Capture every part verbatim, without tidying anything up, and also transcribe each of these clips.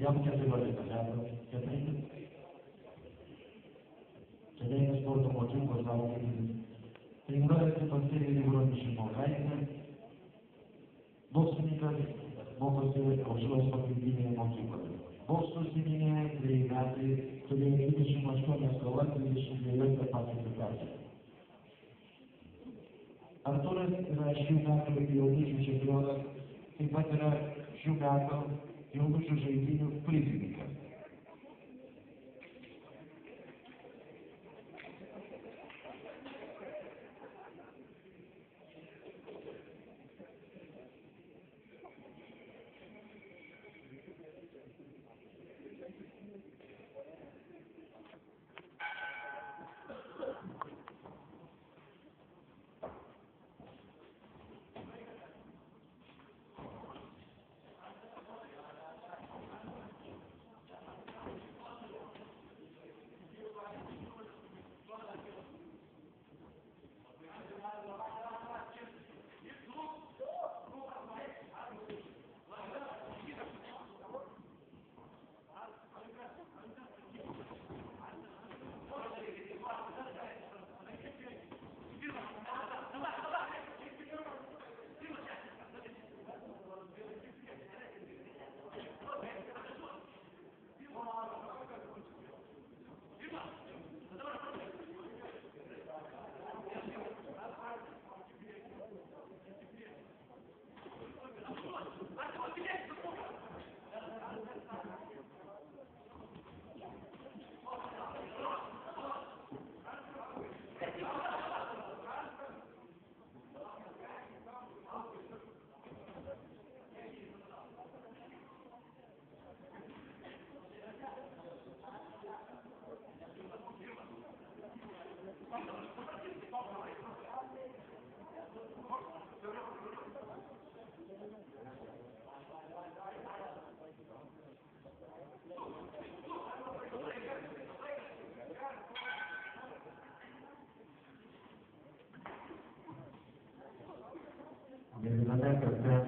abbiamo categorie tagliate, capite? C'è dei sport motivo così, figurate partire di cronici morali, Bosnika, mogoče ošlo spokojnije motivali. Bostu sinije treinati, kurie dvidešimt aštuonias kovas, dvidešimt devynias klasifikacija. Arturas yra šių metų jaunučių čempionas, taip pat yra šių metų jaunučių žaidynių prizininkas. Viename karte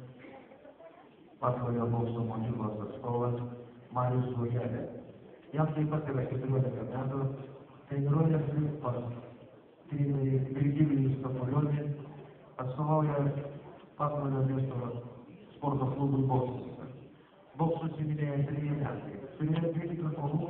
pasvalio bokso mokyklos atstovas Marius Lukelė. Jam taip pat yra keturiolika metų, treniruojasi pas trenerių Virgilijų Stapolionį, atstovauja pasvalio miesto sporto klubui boksas. Boksu užsiiminėja treji metai. Turėjo dvylika kovų,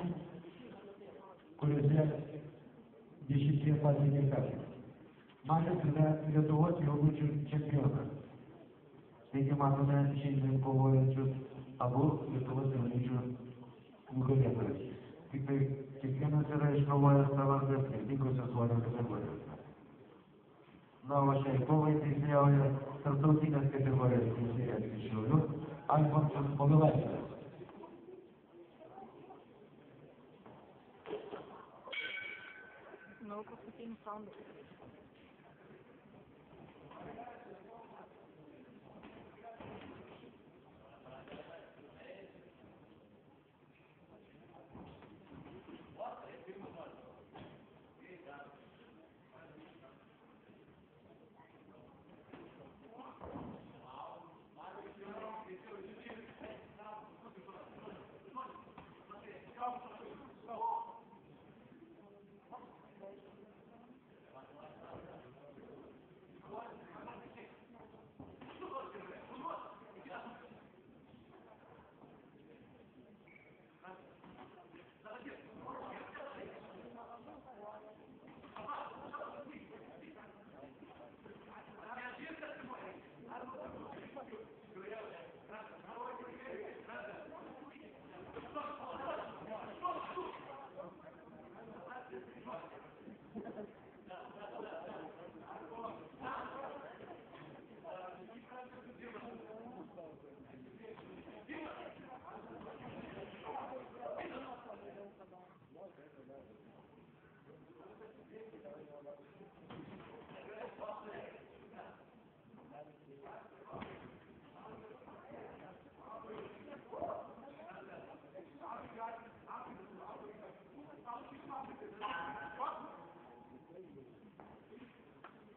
kuriuose dešimtyje pasiekė pergalę. Marius yra Lietuvos jaunučių čempionas. Taigi matome šiandien kovojančius abu Lietuvos jaunučių nugalėtojus. Tik tai kiekvienas yra iškovojęs savo skirtingose svorio kategorijose. Na, o šiai kovai teisėjauja tarptautinės kategorijos teisėjas iš Šiaulių Alfonsas Povilaitis. No, paskutinis raundas.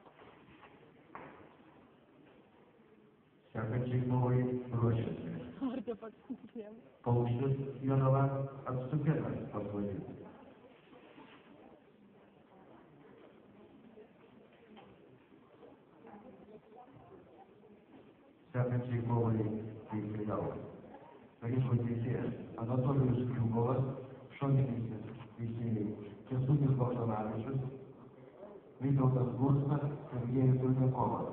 Sekančiai kovai ruošiasi. Turite pasitikėjimą. Paukštis Jonava atstupėtas pasvadyti. Sekančiai kovai teisėjavo. Rinko teisėjas Anatolijus Kliukovas, šoninis teisėjai Kęstutis Bakšanavičius, Vytautas Gurskas, Sergejus Ulniakovas.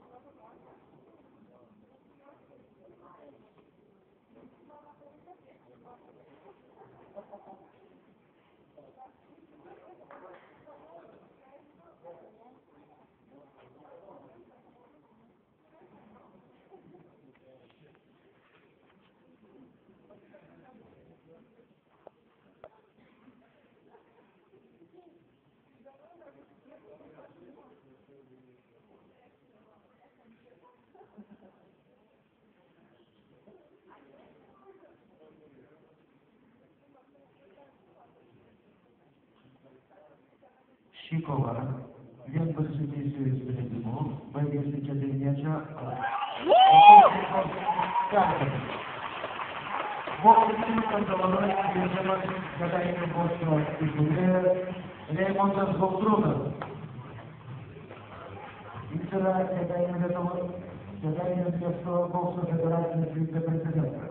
Ši kova vienbalsių teisėjų sprendimu baigėsi kėdainiečio pergalės. Boksininkas apdovanojimas kviečiamas Kėdainių bokso įkūrėjas Reimondas Baltrūnas. Jis yra Kėdainių Lietuvos Kėdainių miesto bokso federacijos viceprezidentas.